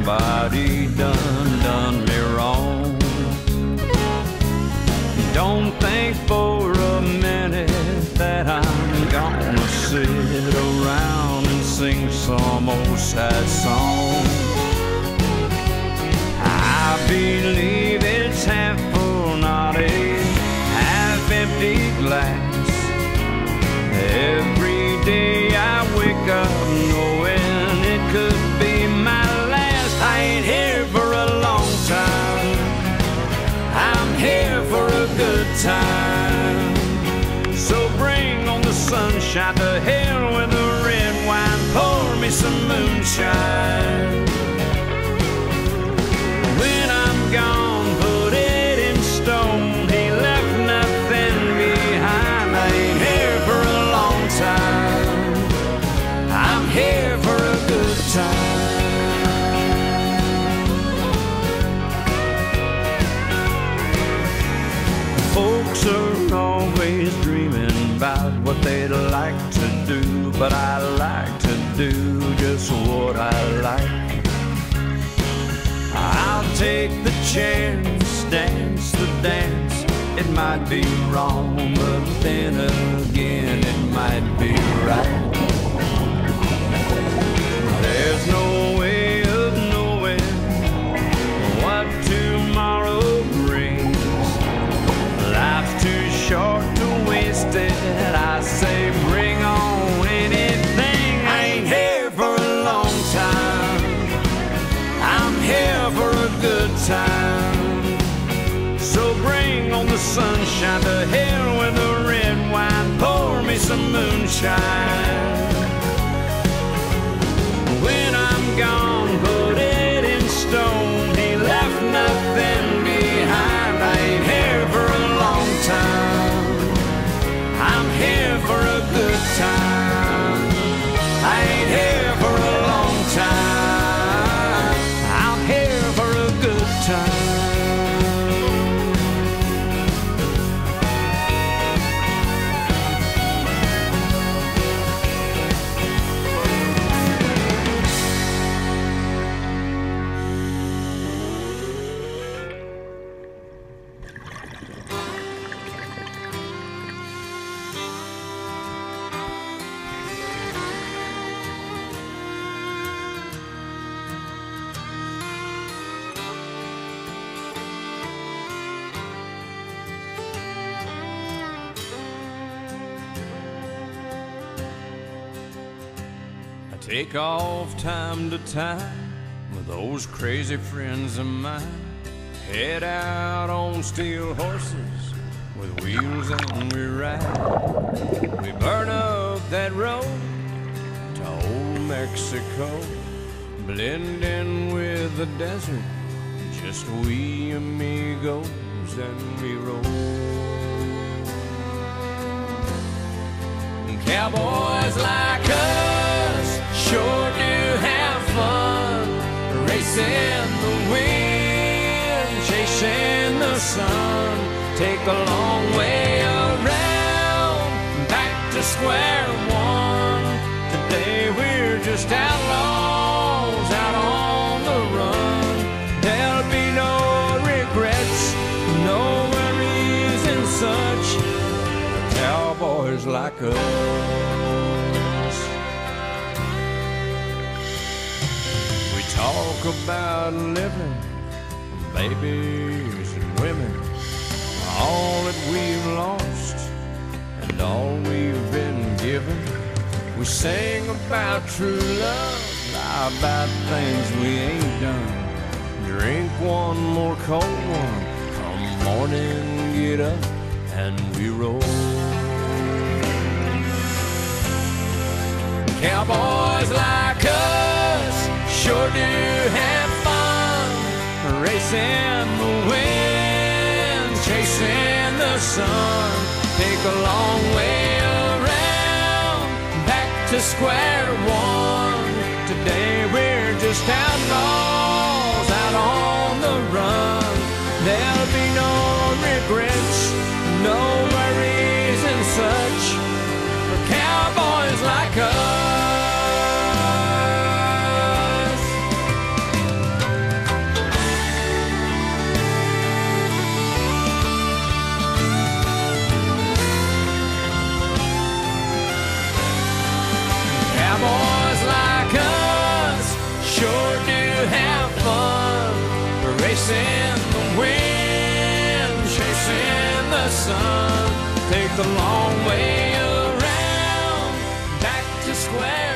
somebody done me wrong. Don't think for a minute that I'm gonna sit around and sing some old sad song. I believe it's half full, not a half empty glass. Every day I wake up knowing it could be my last. I ain't here for a long time, I'm here for a good time. So bring on the sunshine, to hell with the red wine, pour me some moonshine. When I'm gone, put it in stone, he left nothing behind. I ain't here for a long time, I'm here for a good time. Folks are always dreaming about what they'd like to do, but I like to do just what I like. I'll take the chance, dance the dance. It might be wrong, but then again it might be right. There's no way of knowing what tomorrow brings. Life's too short to waste it. I say bring on anything. I ain't here for a long time, I'm here for a good time. So bring on the sunshine, to hell with the red wine, pour me some moonshine. When I'm gone, put it in stone, he left nothing behind. I ain't here for a long time, I'm here for a good time. I ain't here for a long time, I'm here for a good time. Take off time to time with those crazy friends of mine. Head out on steel horses with wheels and we ride. We burn up that road to old Mexico, blend in with the desert, just we amigos, and we roll. Cowboys like us sure do have fun, racing the wind, chasing the sun. Take a long way around, back to square one. Today we're just outlaws out on the run. There'll be no regrets, no worries and such, for cowboys like us. We talk about living, babies and women, all that we've lost and all we've been given. We sing about true love, lie about things we ain't done. Drink one more cold one, come morning, get up and we roll. Cowboys like us sure do have fun, racing the wind, chasing the sun. Take a long way around, back to square one. Today we're just outlaws out on the run. There'll be no regrets, no worries and such, for cowboys like us. chasing the wind, chasing the sun. Take the long way around, back to square